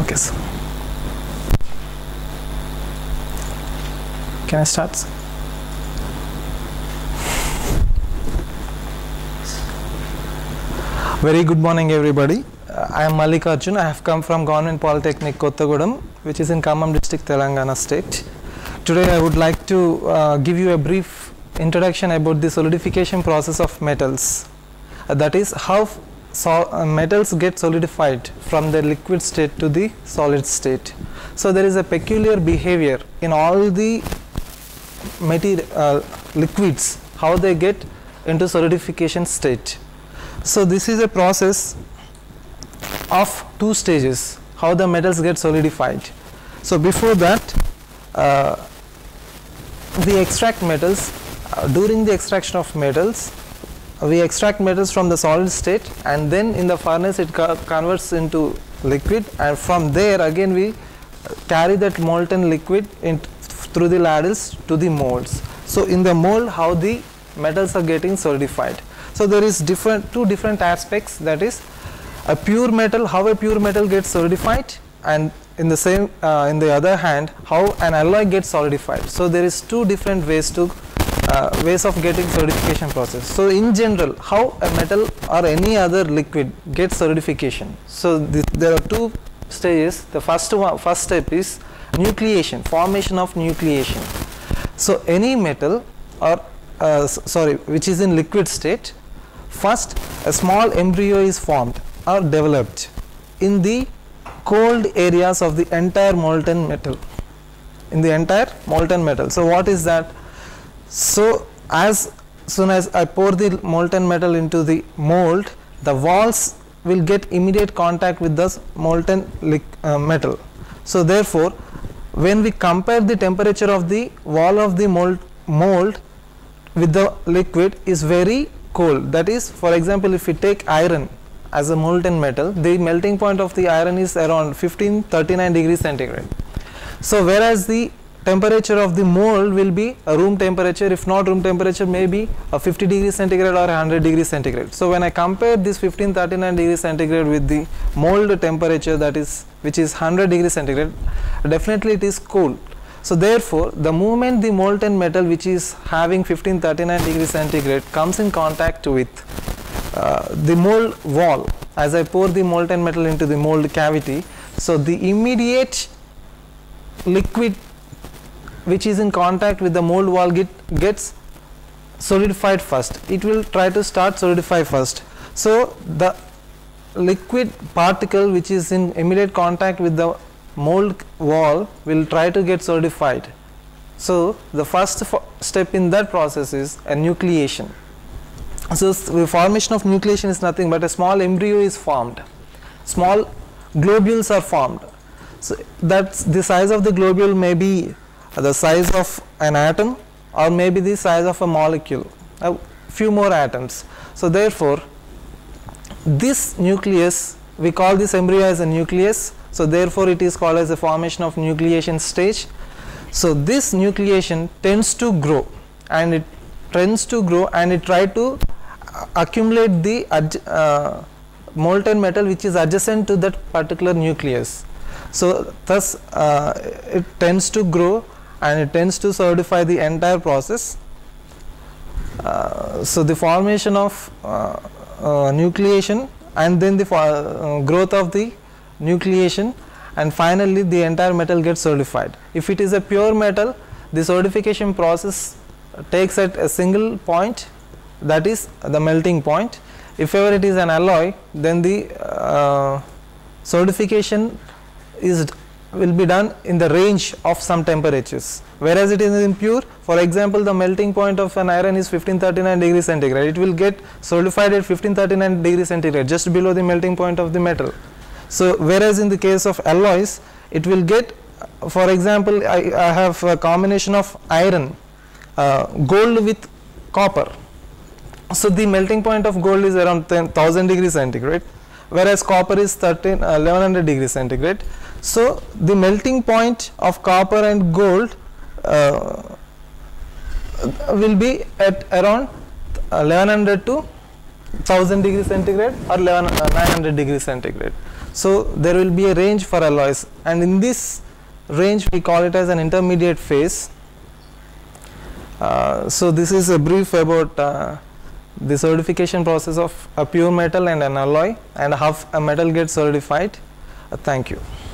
Okay, so can I start? Very good morning, everybody. I am Mallikarjun. I have come from Government Polytechnic Kottagudem, which is in Khammam district, Telangana state. Today I would like to give you a brief introduction about the solidification process of metals. That is how metals get solidified from the liquid state to the solid state. So there is a peculiar behavior in all the liquids, how they get into solidification state. So this is a process of two stages, how the metals get solidified. So before that, we extract metals. During the extraction of metals, we extract metals from the solid state, and then in the furnace it converts into liquid, and from there again we carry that molten liquid through the ladles to the molds. So in the mold, how the metals are getting solidified. So there is two different aspects, that is a pure metal, how a pure metal gets solidified, and in the other hand, how an alloy gets solidified. So there is two different ways of getting solidification process. So in general, how a metal or any other liquid gets solidification. So there are two stages. The first step is nucleation, formation of nucleation. So any metal which is in liquid state, first a small embryo is formed or developed in the cold areas of the entire molten metal. So what is that? So as soon as I pour the molten metal into the mold, the walls will get immediate contact with the molten metal. So therefore, when we compare the temperature of the wall of the mold with the liquid is very cold. That is, for example, if we take iron as a molten metal, the melting point of the iron is around 1539 degrees centigrade. So whereas the temperature of the mold will be a room temperature, if not room temperature, maybe a 50 degrees centigrade or 100 degrees centigrade. So when I compare this 1539 degrees centigrade with the mold temperature, which is 100 degrees centigrade, definitely it is cold. So therefore, the moment the molten metal, which is having 1539 degrees centigrade, comes in contact with the mold wall, as I pour the molten metal into the mold cavity, so the immediate liquid which is in contact with the mold wall gets solidified first. It will try to start solidify first. So the liquid particle which is in immediate contact with the mold wall will try to get solidified. So the first step in that process is a nucleation. So the formation of nucleation is nothing but a small embryo is formed. Small globules are formed. So that's the size of the globule may be the size of an atom, or maybe the size of a molecule, a few more atoms. So therefore, this nucleus, we call this embryo as a nucleus. So therefore it is called as a formation of nucleation stage. So this nucleation tends to grow and it try to accumulate the molten metal which is adjacent to that particular nucleus. So thus it tends to grow and it tends to solidify the entire process. So the formation of nucleation, and then the growth of the nucleation, and finally the entire metal gets solidified. If it is a pure metal, the solidification process takes at a single point, that is the melting point. If ever it is an alloy, then the solidification will be done in the range of some temperatures, whereas it is impure. For example, the melting point of an iron is 1539 degrees centigrade. It will get solidified at 1539 degrees centigrade, just below the melting point of the metal. So whereas in the case of alloys, it will get, for example, I have a combination of iron, gold with copper. So the melting point of gold is around 10,000 degrees centigrade, whereas copper is 1100 degrees centigrade. So the melting point of copper and gold will be at around 1100 to 1000 degree centigrade or 900 degree centigrade. So there will be a range for alloys, and in this range we call it as an intermediate phase. So this is a brief about the certification process of a pure metal and an alloy, and how a metal gets certified. Thank you.